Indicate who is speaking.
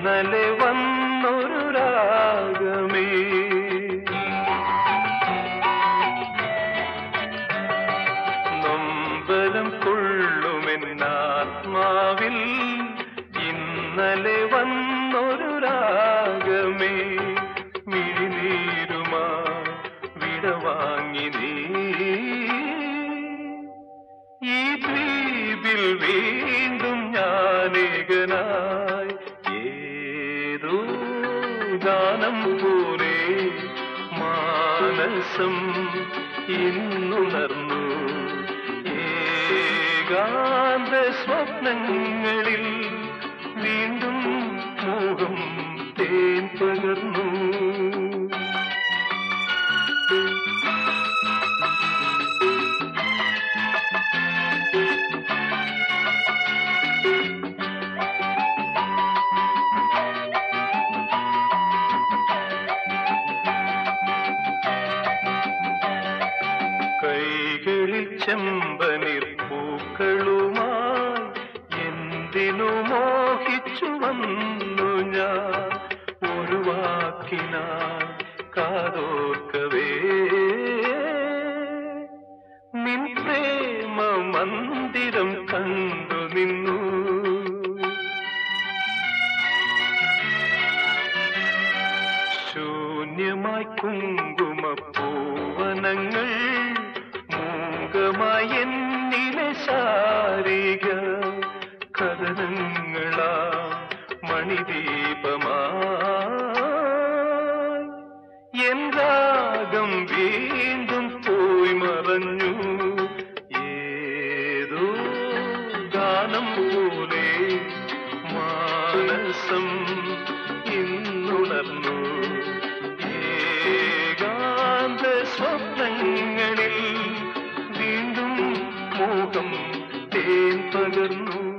Speaker 1: ഇന്നലെ വന്നൊരു രാഗമേ നൊമ്പരം കൊള്ളുമെന്നാത്മാവിൽ ഇന്നലെ വന്നൊരു രാഗമേ മിഴിനീരുമാ വിടവാങ്ങി നീ ഈ ദ്വീപിൽ വീണ്ടും ഞാനേകനായി ഏതോ ഗാനം പോലെ മാനസം ഇന്നുണർന്നു ഏകാന്ത സ്വപ്നങ്ങളിൽ വീണ്ടും മോഹം തേൻ പകർന്നു കൈകളിൽ ചെമ്പനീർ പൂക്കളുമായി എന്തിനു മോഹിച്ചു വന്നു ഞാൻ ഒരു വാക്കിനായി കാതോർക്കവേ നിൻ പ്രേമ മന്ദിരം കണ്ടു നിന്നു ശൂന്യമായി കുങ്കുമപ്പൂവനങ്ങൾ മൂകമായി എന്നിലെ ശാരിക കഥനങ്ങളാ മണിദീപമായി എൻ രാഗം വീണ്ടും പോയി മറഞ്ഞു ഏതോ ഗാനം പോലെ മാനസം ഇന്നുണർന്നു ഏകാന്ത സ്വപ്നങ്ങളിൽ വീണ്ടും മോഹം തേൻ പകർന്നു